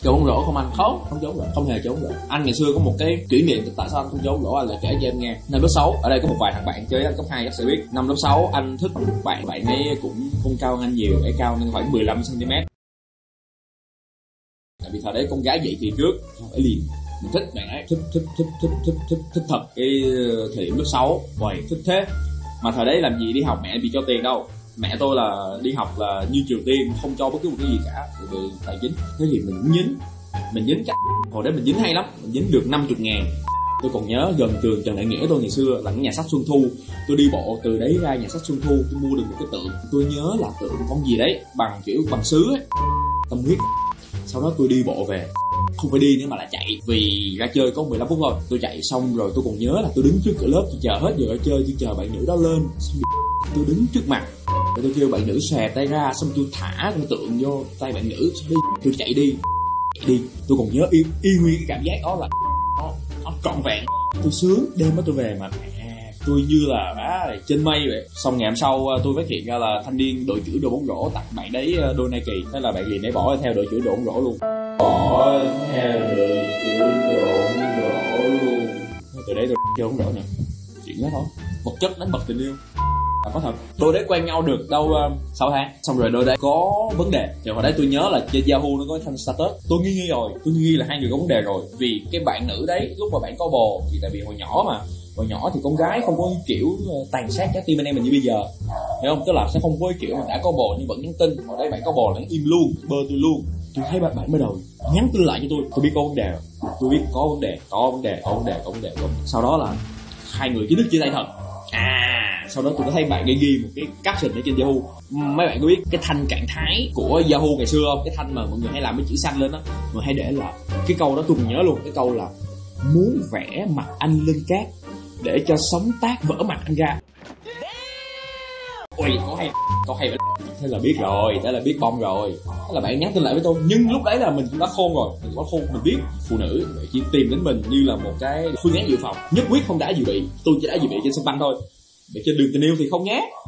Chơi bóng rổ không anh? Không chơi bóng rổ, không hề chơi bóng rổ. Anh ngày xưa có một cái kỷ niệm tại sao anh không chơi bóng rổ, anh lại kể cho em nghe. Năm lớp 6, ở đây có một vài thằng bạn chơi cấp 2 các sẽ biết. Năm lớp 6 anh thích bạn ấy cũng không cao hơn anh nhiều, ấy cao nên khoảng 15 cm. Tại vì thời đấy con gái dậy thì trước, phải liền. Mình thích bạn ấy, thích thật. Cái thời điểm lớp 6, hoài thích thế. Mà thời đấy làm gì đi học mẹ bị cho tiền đâu. Mẹ tôi là đi học là như Triều Tiên, không cho bất cứ một cái gì cả vì tài chính. Thế thì mình dính chắc hồi đấy mình dính hay lắm, mình dính được 50.000. Tôi còn nhớ gần trường Trần Đại Nghĩa tôi ngày xưa là cái nhà sách Xuân Thu, tôi đi bộ từ đấy ra nhà sách Xuân Thu, tôi mua được một cái tượng, tôi nhớ là tượng con gì đấy bằng kiểu bằng sứ ấy, tâm huyết. Sau đó tôi đi bộ về, không phải đi nữa mà là chạy, vì ra chơi có 15 phút thôi. Tôi chạy xong rồi tôi còn nhớ là tôi đứng trước cửa lớp, tôi chờ hết giờ ra chơi, tôi chờ bạn nữ đó lên, xong tôi đứng trước mặt, rồi tôi kêu bạn nữ xòe tay ra, xong tôi thả con tượng vô tay bạn nữ, xong đi, tôi chạy đi. Tôi còn nhớ y nguyên cái cảm giác đó là nó trọn vẹn. Tôi sướng, đêm đó tôi về mà tôi như là trên mây vậy. Xong ngày hôm sau tôi phát hiện ra là thanh niên đội trưởng đội bóng rổ tặng bạn đấy đôi Nike, thế là bạn liền để bỏ theo đội trưởng đội bóng rổ luôn. Từ đấy tôi chơi bóng rổ nữa. Chuyện đó thôi, vật chất đánh bật tình yêu. Có thật, đôi đấy quen nhau được đâu 6 tháng, xong rồi đôi đấy có vấn đề. Thì hồi đấy tôi nhớ là trên Yahoo nó có thanh status, tôi nghi rồi, tôi nghi là hai người có vấn đề rồi. Vì cái bạn nữ đấy lúc mà bạn có bồ, thì tại vì hồi nhỏ thì con gái không có kiểu tàn sát trái tim anh em mình như bây giờ, hiểu không? Tức là sẽ không có kiểu mà đã có bồ nhưng vẫn nhắn tin. Hồi đấy bạn có bồ là im luôn, bơ tôi luôn. Tôi thấy bạn mới đầu nhắn tin lại cho tôi biết có vấn đề rồi, tôi biết có vấn đề. Sau đó là hai người chính thức chia tay thật. Sau đó tôi có thấy bạn ghi một cái caption ở trên Yahoo. Mấy bạn có biết cái thanh trạng thái của Yahoo ngày xưa không? Cái thanh mà mọi người hay làm cái chữ xanh lên á, mọi người hay để là cái câu đó, tôi còn nhớ luôn. Cái câu là muốn vẽ mặt anh lên cát để cho sóng tát vỡ mặt anh ra. Ôi có hay thế là biết rồi, thế là biết bong rồi. Thế là bạn nhắn tin lại với tôi, nhưng lúc đấy là mình cũng đã khôn rồi, mình biết phụ nữ chỉ tìm đến mình như là một cái phương án dự phòng, nhất quyết không đã dự bị. Tôi chỉ đã dự bị trên sân băng thôi, để trên đường tình yêu thì không nhé.